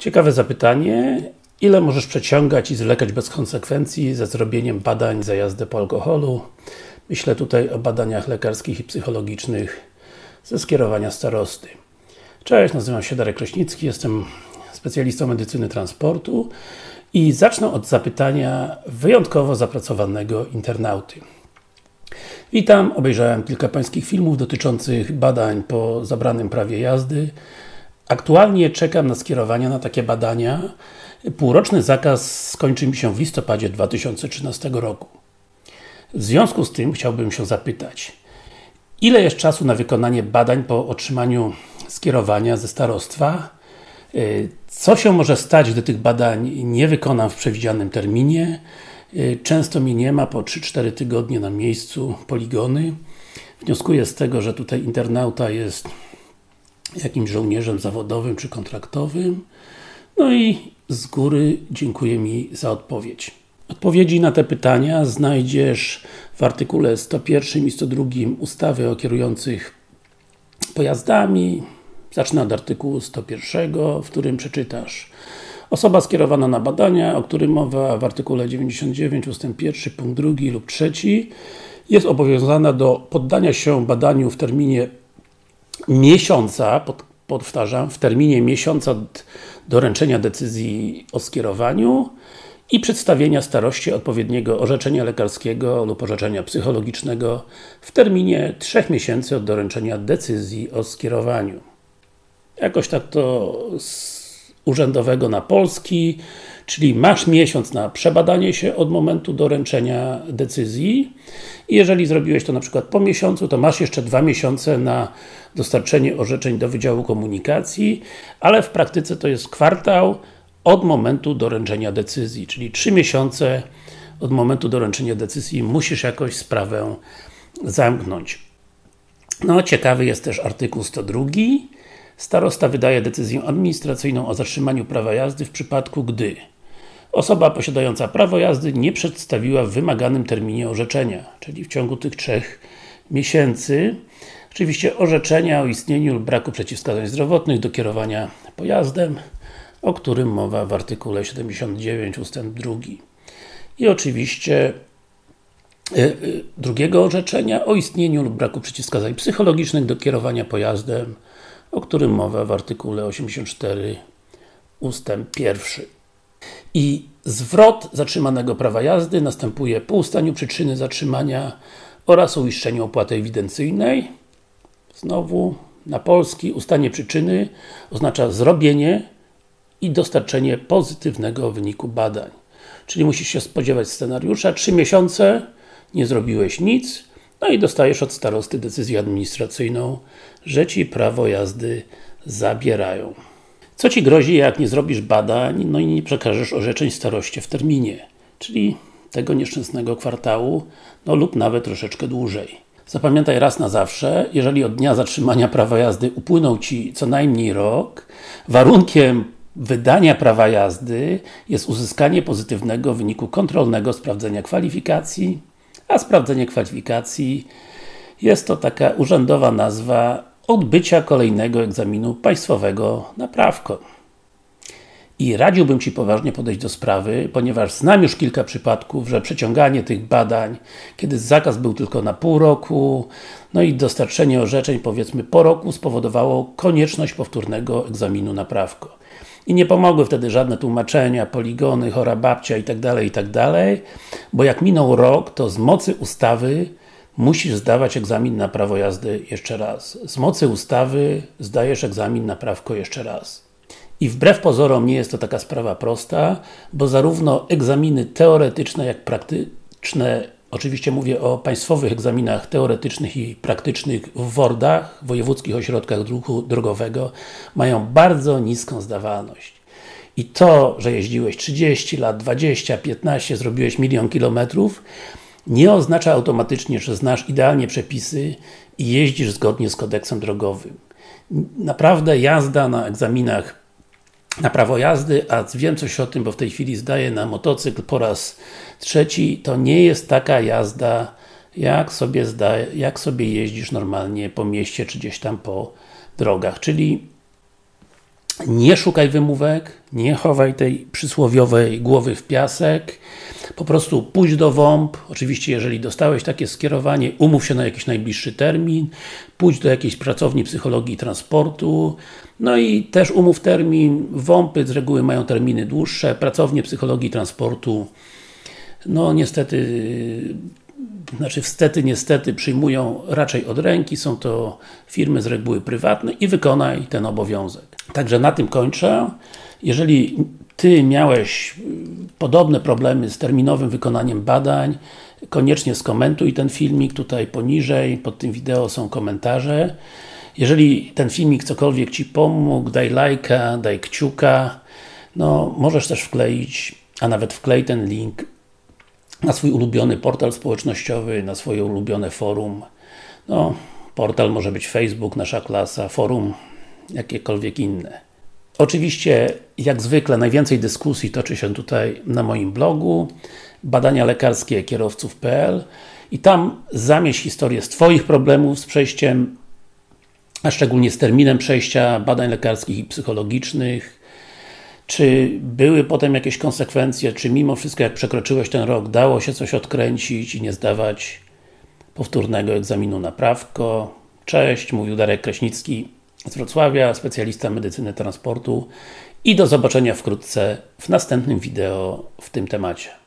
Ciekawe zapytanie. Ile możesz przeciągać i zwlekać bez konsekwencji ze zrobieniem badań za jazdę po alkoholu? Myślę tutaj o badaniach lekarskich i psychologicznych ze skierowania starosty. Cześć, nazywam się Darek Kraśnicki, jestem specjalistą medycyny transportu i zacznę od zapytania wyjątkowo zapracowanego internauty. Witam, obejrzałem kilka pańskich filmów dotyczących badań po zabranym prawie jazdy. Aktualnie czekam na skierowania na takie badania. Półroczny zakaz skończy mi się w listopadzie 2013 roku. W związku z tym chciałbym się zapytać, ile jest czasu na wykonanie badań po otrzymaniu skierowania ze starostwa? Co się może stać, gdy tych badań nie wykonam w przewidzianym terminie? Często mnie nie ma po 3-4 tygodnie na miejscu, poligony. Wnioskuję z tego, że tutaj internauta jest jakimś żołnierzem zawodowym czy kontraktowym. No i z góry dziękuję mi za odpowiedź. Odpowiedzi na te pytania znajdziesz w artykule 101 i 102 ustawy o kierujących pojazdami. Zacznę od artykułu 101, w którym przeczytasz: osoba skierowana na badania, o którym mowa w artykule 99 ust. 1, punkt 2 lub 3 jest obowiązana do poddania się badaniu w terminie miesiąca, powtarzam, w terminie miesiąca od doręczenia decyzji o skierowaniu i przedstawienia staroście odpowiedniego orzeczenia lekarskiego lub orzeczenia psychologicznego w terminie 3 miesięcy od doręczenia decyzji o skierowaniu. Jakoś tak to z urzędowego na polski, czyli masz miesiąc na przebadanie się od momentu doręczenia decyzji i jeżeli zrobiłeś to na przykład po miesiącu, to masz jeszcze 2 miesiące na dostarczenie orzeczeń do Wydziału Komunikacji, ale w praktyce to jest kwartał od momentu doręczenia decyzji, czyli 3 miesiące od momentu doręczenia decyzji musisz jakoś sprawę zamknąć. No, ciekawy jest też artykuł 102. Starosta wydaje decyzję administracyjną o zatrzymaniu prawa jazdy w przypadku, gdy osoba posiadająca prawo jazdy nie przedstawiła w wymaganym terminie orzeczenia, czyli w ciągu tych 3 miesięcy. Oczywiście orzeczenia o istnieniu lub braku przeciwwskazań zdrowotnych do kierowania pojazdem, o którym mowa w artykule 79 ust. 2. I oczywiście drugiego orzeczenia o istnieniu lub braku przeciwwskazań psychologicznych do kierowania pojazdem, o którym mowa w artykule 84 ust. 1. I zwrot zatrzymanego prawa jazdy następuje po ustaniu przyczyny zatrzymania oraz uiszczeniu opłaty ewidencyjnej. Znowu na polski ustanie przyczyny oznacza zrobienie i dostarczenie pozytywnego wyniku badań. Czyli musisz się spodziewać scenariusza, 3 miesiące, nie zrobiłeś nic, no i dostajesz od starosty decyzję administracyjną, że Ci prawo jazdy zabierają. Co Ci grozi, jak nie zrobisz badań, no i nie przekażesz orzeczeń staroście w terminie, czyli tego nieszczęsnego kwartału, no lub nawet troszeczkę dłużej. Zapamiętaj raz na zawsze, jeżeli od dnia zatrzymania prawa jazdy upłynął Ci co najmniej rok, warunkiem wydania prawa jazdy jest uzyskanie pozytywnego wyniku kontrolnego sprawdzenia kwalifikacji, a sprawdzenie kwalifikacji jest to taka urzędowa nazwa odbycia kolejnego egzaminu państwowego na prawko. I radziłbym Ci poważnie podejść do sprawy, ponieważ znam już kilka przypadków, że przeciąganie tych badań, kiedy zakaz był tylko na pół roku, no i dostarczenie orzeczeń powiedzmy po roku spowodowało konieczność powtórnego egzaminu na prawko. I nie pomogły wtedy żadne tłumaczenia, poligony, chora babcia itd., bo jak minął rok, to z mocy ustawy musisz zdawać egzamin na prawo jazdy jeszcze raz. Z mocy ustawy zdajesz egzamin na prawko jeszcze raz. I wbrew pozorom nie jest to taka sprawa prosta, bo zarówno egzaminy teoretyczne, jak praktyczne, oczywiście mówię o państwowych egzaminach teoretycznych i praktycznych w WORD-ach, Wojewódzkich Ośrodkach Ruchu Drogowego, mają bardzo niską zdawalność. I to, że jeździłeś 30 lat, 20, 15, zrobiłeś 1 000 000 kilometrów, nie oznacza automatycznie, że znasz idealnie przepisy i jeździsz zgodnie z kodeksem drogowym. Naprawdę jazda na egzaminach na prawo jazdy, a wiem coś o tym, bo w tej chwili zdaję na motocykl po raz 3, to nie jest taka jazda, jak sobie jeździsz normalnie po mieście, czy gdzieś tam po drogach. Czyli Nie szukaj wymówek, nie chowaj tej przysłowiowej głowy w piasek. Po prostu pójdź do WOMP, oczywiście jeżeli dostałeś takie skierowanie, umów się na jakiś najbliższy termin, pójdź do jakiejś pracowni psychologii i transportu, no i też umów termin. WOMP-y z reguły mają terminy dłuższe, pracownie psychologii i transportu, no niestety, niestety przyjmują raczej od ręki, są to firmy z reguły prywatne i wykonaj ten obowiązek. Także na tym kończę. Jeżeli Ty miałeś podobne problemy z terminowym wykonaniem badań, koniecznie skomentuj ten filmik, tutaj poniżej, pod tym wideo są komentarze. Jeżeli ten filmik cokolwiek Ci pomógł, daj lajka, daj kciuka, no możesz też wkleić, a nawet wklej ten link na swój ulubiony portal społecznościowy, na swoje ulubione forum. No, portal może być Facebook, Nasza Klasa, forum, jakiekolwiek inne. Oczywiście, jak zwykle, najwięcej dyskusji toczy się tutaj na moim blogu badania lekarskie kierowców.pl i tam zamieść historię z Twoich problemów z przejściem, a szczególnie z terminem przejścia badań lekarskich i psychologicznych. Czy były potem jakieś konsekwencje, czy mimo wszystko jak przekroczyłeś ten rok, dało się coś odkręcić i nie zdawać powtórnego egzaminu na prawko. Cześć, mówił Darek Kraśnicki z Wrocławia, specjalista medycyny transportu i do zobaczenia wkrótce w następnym wideo w tym temacie.